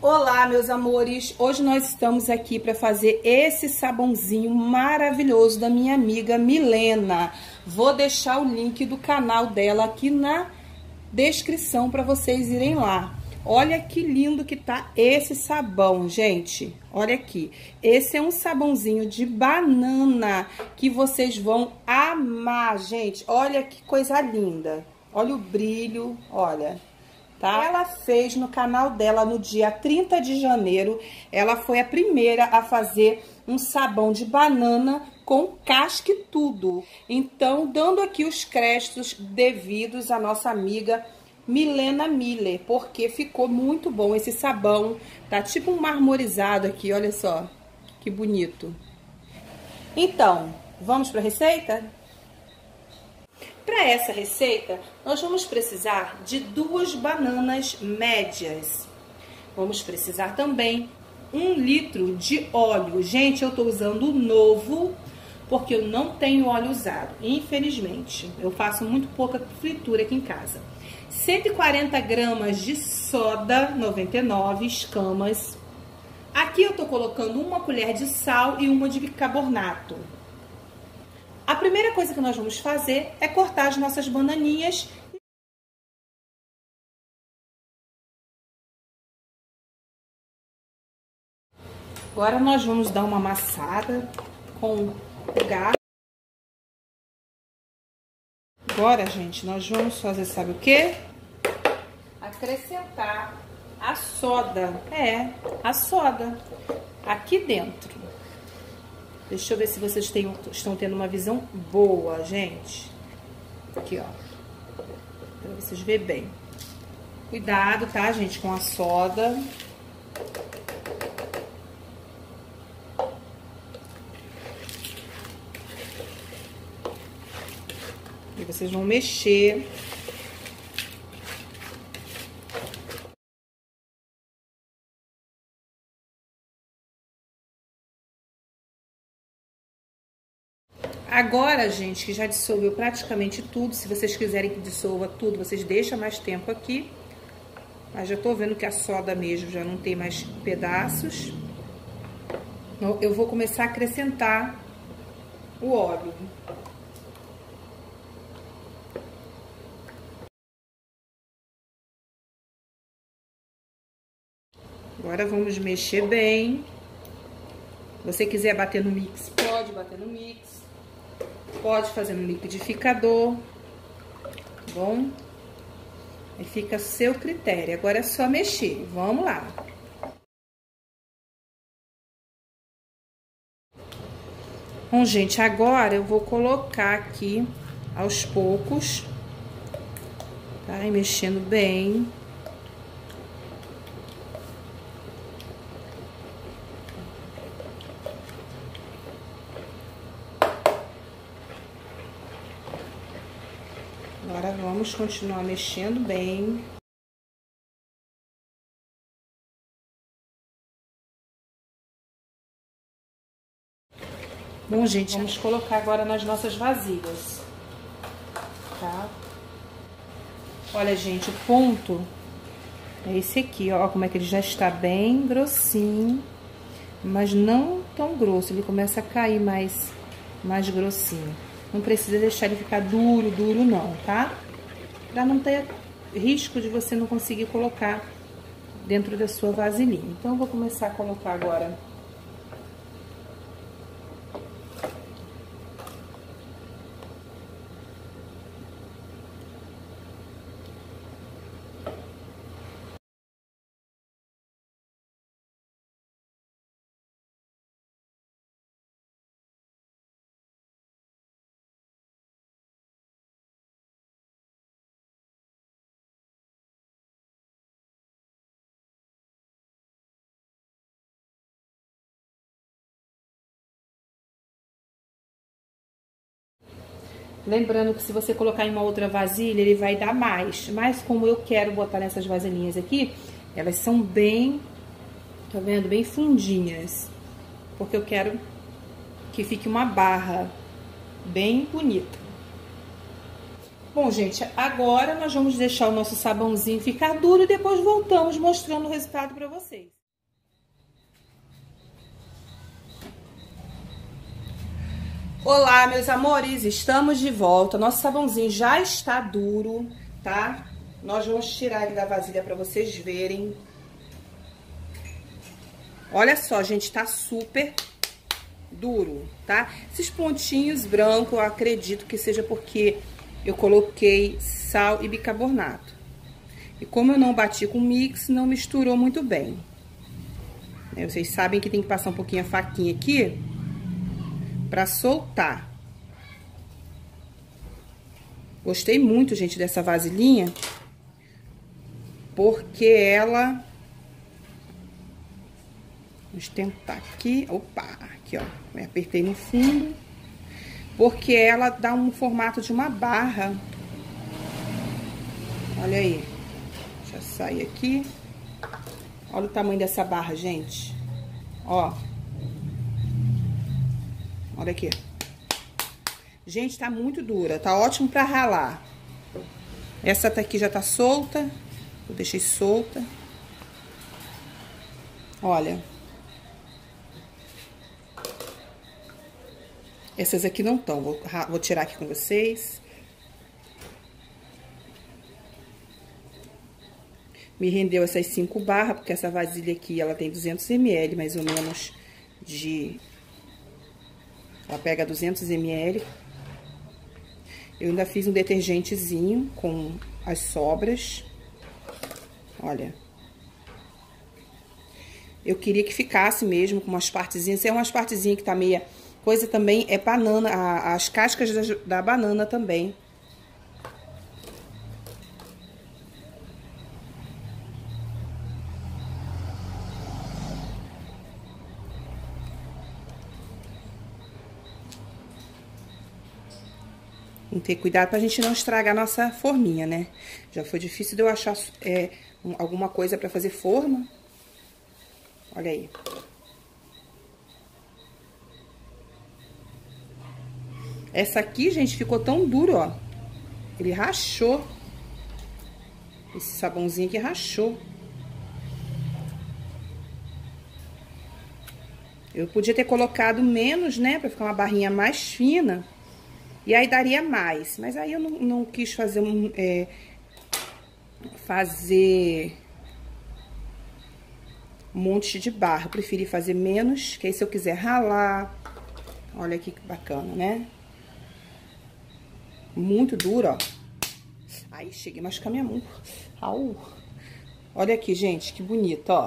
Olá, meus amores! Hoje nós estamos aqui para fazer esse sabãozinho maravilhoso da minha amiga Milena. Vou deixar o link do canal dela aqui na descrição para vocês irem lá. Olha que lindo que tá esse sabão, gente. Olha aqui. Esse é um sabãozinho de banana que vocês vão amar, gente. Olha que coisa linda. Olha o brilho, olha. Tá? Ela fez no canal dela no dia 30 de janeiro, ela foi a primeira a fazer um sabão de banana com casca e tudo. Então, dando aqui os créditos devidos à nossa amiga Milena Miller, porque ficou muito bom esse sabão. Tá tipo um marmorizado aqui, olha só, que bonito. Então, vamos para a receita? Para essa receita, nós vamos precisar de 2 bananas médias. Vamos precisar também 1 litro de óleo. Gente, eu estou usando o novo, porque eu não tenho óleo usado, infelizmente. Eu faço muito pouca fritura aqui em casa. 140 gramas de soda 99 escamas. Aqui eu estou colocando 1 colher de sal e 1 de bicarbonato. A primeira coisa que nós vamos fazer é cortar as nossas bananinhas. Agora nós vamos dar uma amassada com o garfo. Agora, gente, nós vamos fazer, sabe o quê? Acrescentar a soda. A soda aqui dentro. Deixa eu ver se vocês estão tendo uma visão boa, gente. Aqui, ó. Pra vocês verem bem. Cuidado, tá, gente, com a soda. E vocês vão mexer. Agora, gente, que já dissolveu praticamente tudo, se vocês quiserem que dissolva tudo, vocês deixam mais tempo aqui. Mas já tô vendo que a soda mesmo já não tem mais pedaços. Eu vou começar a acrescentar o óleo. Agora vamos mexer bem. Se você quiser bater no mix, pode bater no mix. Pode fazer no liquidificador, tá bom? Aí fica a seu critério. Agora é só mexer. Vamos lá. Bom, gente, agora eu vou colocar aqui aos poucos, tá? E mexendo bem. Agora vamos continuar mexendo bem. Bom, gente, vamos colocar agora nas nossas vasilhas, tá? Olha, gente, o ponto é esse aqui, ó, como é que ele já está bem grossinho, mas não tão grosso, ele começa a cair mais grossinho. Não precisa deixar ele ficar duro não, tá? Pra não ter risco de você não conseguir colocar dentro da sua vasilhinha. Então, eu vou começar a colocar agora. Lembrando que se você colocar em uma outra vasilha, ele vai dar mais. Mas como eu quero botar nessas vasilhinhas aqui, elas são bem, tá vendo? Bem fundinhas. Porque eu quero que fique uma barra bem bonita. Bom, gente, agora nós vamos deixar o nosso sabãozinho ficar duro e depois voltamos mostrando o resultado para vocês. Olá, meus amores, estamos de volta. Nosso sabãozinho já está duro, tá? Nós vamos tirar ele da vasilha para vocês verem. Olha só, gente, tá super duro, tá? Esses pontinhos brancos, eu acredito que seja porque eu coloquei sal e bicarbonato. E como eu não bati com mix, não misturou muito bem. Vocês sabem que tem que passar um pouquinho a faquinha aqui pra soltar. Gostei muito, gente, dessa vasilhinha, porque ela... Vamos tentar aqui. Opa, aqui, ó. Eu apertei no fundo. Porque ela dá um formato de uma barra. Olha aí. Deixa eu sair aqui. Olha o tamanho dessa barra, gente. Ó. Olha aqui. Gente, tá muito dura. Tá ótimo pra ralar. Essa aqui já tá solta. Eu deixei solta. Olha. Essas aqui não estão, vou tirar aqui com vocês. Me rendeu essas 5 barras, porque essa vasilha aqui, ela tem 200 ml, mais ou menos, de... Ela pega 200 ml. Eu ainda fiz um detergentezinho com as sobras. Olha. Eu queria que ficasse mesmo com umas partezinhas, é umas partezinhas que tá meia... Coisa também é banana, as cascas da banana também. Tem que ter cuidado pra gente não estragar a nossa forminha, né? Já foi difícil de eu achar alguma coisa pra fazer forma. Olha aí. Essa aqui, gente, ficou tão duro, ó. Ele rachou. Esse sabãozinho aqui rachou. Eu podia ter colocado menos, né? Pra ficar uma barrinha mais fina. E aí daria mais. Mas aí eu não quis fazer um monte de barra. Eu preferi fazer menos, que aí se eu quiser ralar... Olha aqui que bacana, né? Muito duro, ó. Aí, cheguei a machucar minha mão. Au. Olha aqui, gente, que bonito, ó.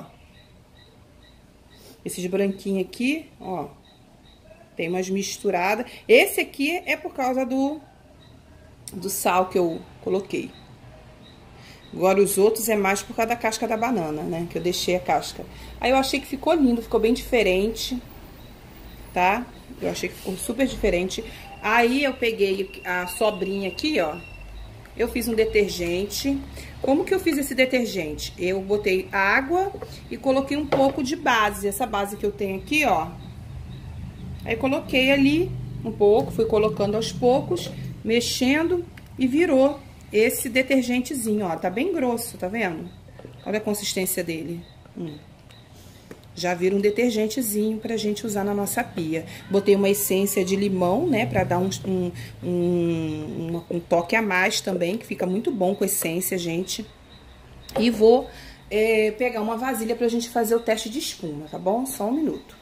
Esses branquinhos aqui, ó. Tem umas misturadas. Esse aqui é por causa do sal que eu coloquei. Agora, os outros é mais por causa da casca da banana, né? Que eu deixei a casca. Aí, eu achei que ficou lindo, ficou bem diferente, tá? Eu achei que ficou super diferente. Aí, eu peguei a sobrinha aqui, ó. Eu fiz um detergente. Como que eu fiz esse detergente? Eu botei água e coloquei um pouco de base. Essa base que eu tenho aqui, ó. Aí, coloquei ali um pouco, fui colocando aos poucos, mexendo e virou esse detergentezinho, ó. Tá bem grosso, tá vendo? Olha a consistência dele. Já vira um detergentezinho pra gente usar na nossa pia. Botei uma essência de limão, né, pra dar um toque a mais também, que fica muito bom com essência, gente. E vou pegar uma vasilha pra gente fazer o teste de espuma, tá bom? Só um minuto.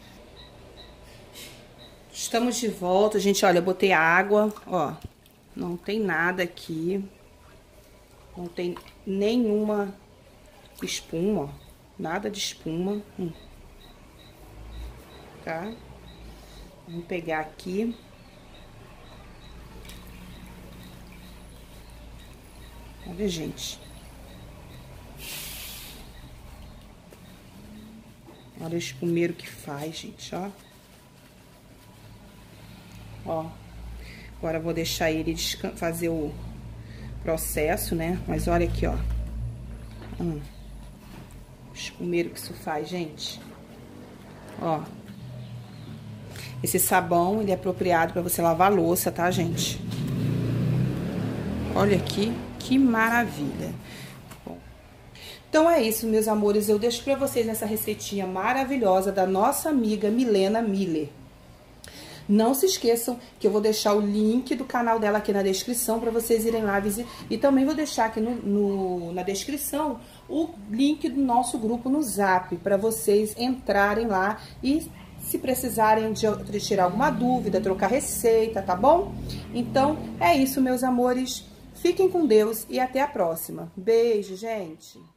Estamos de volta, gente. Olha, eu botei água, ó. Não tem nada aqui. Não tem nenhuma espuma, ó. Nada de espuma. Tá? Vamos pegar aqui. Olha, gente. Olha o espumeiro que faz, gente, ó. Ó. Agora, eu vou deixar ele fazer o processo, né? Mas olha aqui, ó. Espumeiro que isso faz, gente. Ó. Esse sabão, ele é apropriado pra você lavar a louça, tá, gente? Olha aqui, que maravilha. Bom, então é isso, meus amores. Eu deixo pra vocês essa receitinha maravilhosa da nossa amiga Milena Miller. Não se esqueçam que eu vou deixar o link do canal dela aqui na descrição para vocês irem lá visitar. E também vou deixar aqui na descrição o link do nosso grupo no Zap, para vocês entrarem lá e se precisarem de tirar alguma dúvida, trocar receita, tá bom? Então, é isso, meus amores. Fiquem com Deus e até a próxima. Beijo, gente!